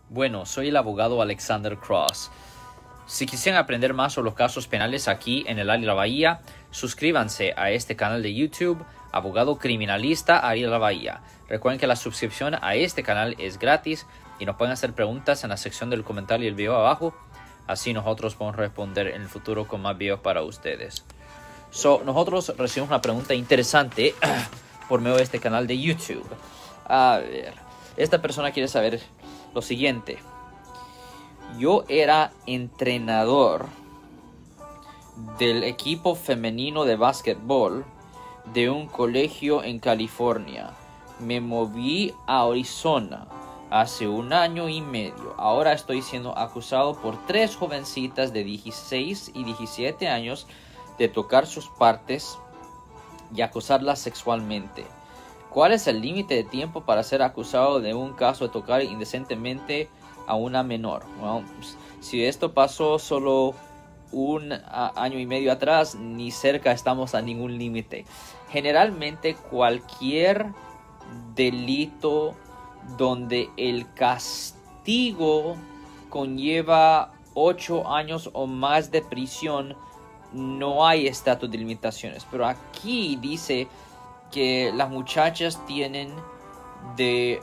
Bueno, soy el abogado Alexander Cross. Si quisieran aprender más sobre los casos penales aquí en el área de la Bahía, suscríbanse a este canal de YouTube, Abogado Criminalista Área de la Bahía. Recuerden que la suscripción a este canal es gratis y nos pueden hacer preguntas en la sección del comentario y el video abajo. Así nosotros podemos responder en el futuro con más videos para ustedes. Nosotros recibimos una pregunta interesante por medio de este canal de YouTube. A ver, esta persona quiere saber lo siguiente. Yo era entrenador del equipo femenino de básquetbol de un colegio en California. Me moví a Arizona hace 1 año y medio. Ahora estoy siendo acusado por 3 jovencitas de 16 y 17 años de tocar sus partes y acosarlas sexualmente. ¿Cuál es el límite de tiempo para ser acusado de un caso de tocar indecentemente a una menor? Bueno, si esto pasó solo 1 año y medio atrás, ni cerca estamos a ningún límite. Generalmente cualquier delito donde el castigo conlleva 8 años o más de prisión, no hay estatus de limitaciones. Pero aquí dice que las muchachas tienen de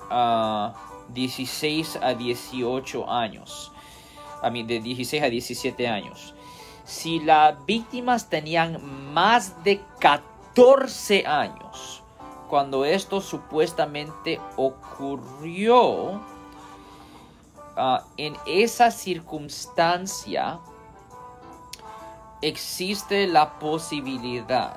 16 a 18 años. De 16 a 17 años. Si las víctimas tenían más de 14 años cuando esto supuestamente ocurrió, en esa circunstancia existe la posibilidad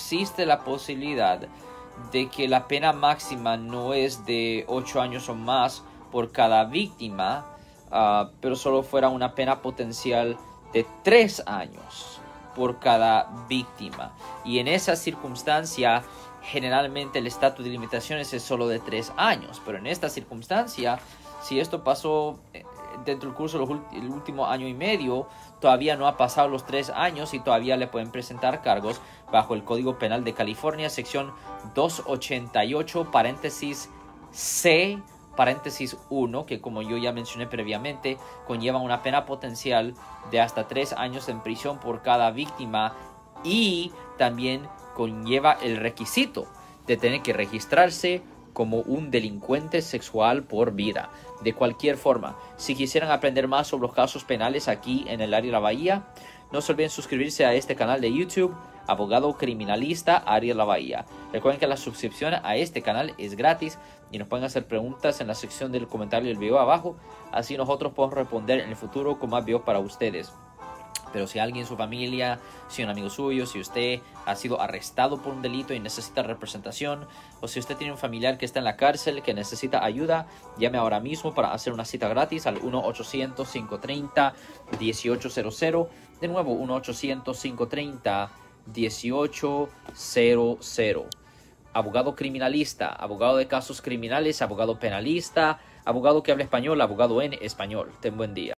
de que la pena máxima no es de 8 años o más por cada víctima, pero solo fuera una pena potencial de 3 años por cada víctima. Y en esa circunstancia, generalmente el estatus de limitaciones es solo de 3 años. Pero en esta circunstancia, si esto pasó dentro del curso del último año y medio, todavía no ha pasado los 3 años y todavía le pueden presentar cargos bajo el Código Penal de California, sección 288, paréntesis C, paréntesis 1, que como yo ya mencioné previamente, conlleva una pena potencial de hasta 3 años en prisión por cada víctima, y también conlleva el requisito de tener que registrarse como un delincuente sexual por vida. De cualquier forma, si quisieran aprender más sobre los casos penales aquí en el área de la Bahía, no se olviden suscribirse a este canal de YouTube, Abogado Criminalista Área de la Bahía. Recuerden que la suscripción a este canal es gratis y nos pueden hacer preguntas en la sección del comentario del video abajo. Así nosotros podemos responder en el futuro con más videos para ustedes. Pero si alguien en su familia, si un amigo suyo, si usted ha sido arrestado por un delito y necesita representación, o si usted tiene un familiar que está en la cárcel que necesita ayuda, llame ahora mismo para hacer una cita gratis al 1-800-530-1800. De nuevo, 1-800-530-1800. Abogado criminalista, abogado de casos criminales, abogado penalista, abogado que habla español, abogado en español. Ten buen día.